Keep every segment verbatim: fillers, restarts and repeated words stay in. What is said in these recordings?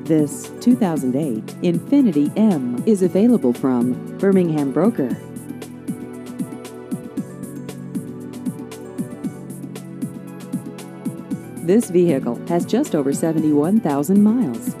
This two thousand eight Infiniti M is available from Birmingham Broker. This vehicle has just over seventy-one thousand miles.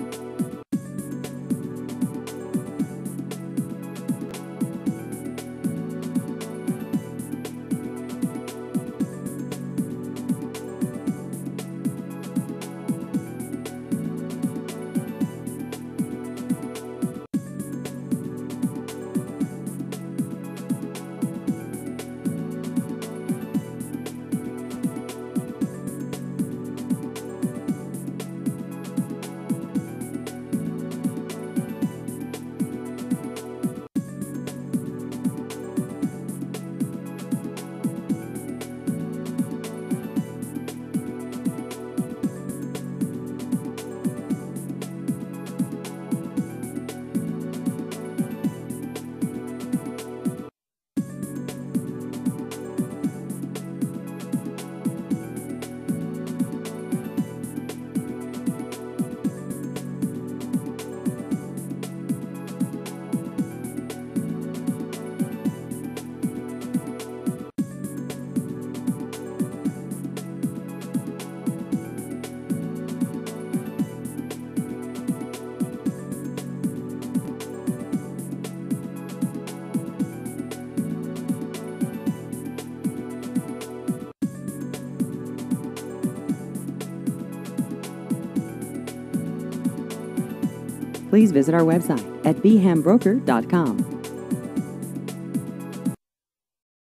Please visit our website at b ham broker dot com.